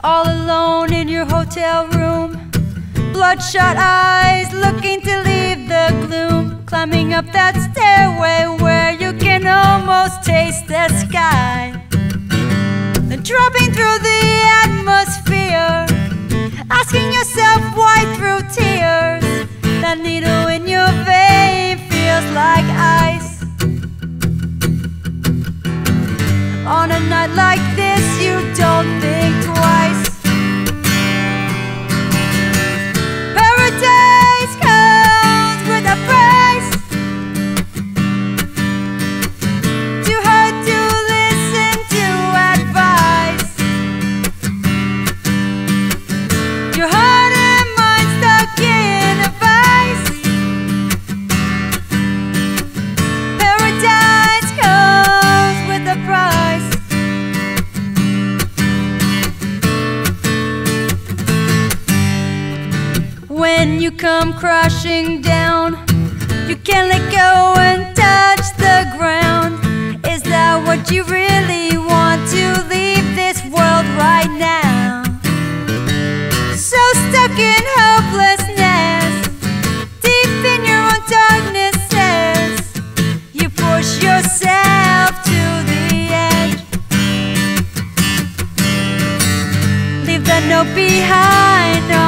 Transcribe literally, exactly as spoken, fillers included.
all alone in your hotel room, bloodshot eyes looking to leave the gloom, climbing up that stairway where you can almost taste the sky, then dropping through the atmosphere, asking yourself why through tears. That needle in your vein feels like ice. On a night like this, you don't think twice. Paradise comes with a price. Too hard to listen to advice. Your heart and mind stuck in a vice. Paradise comes with a price. When you come crashing down, you can't let go and touch the ground. Is that what you really want, to leave this world right now? So stuck in hopelessness, deep in your own darknesses, you push yourself to the edge. Leave that note behind.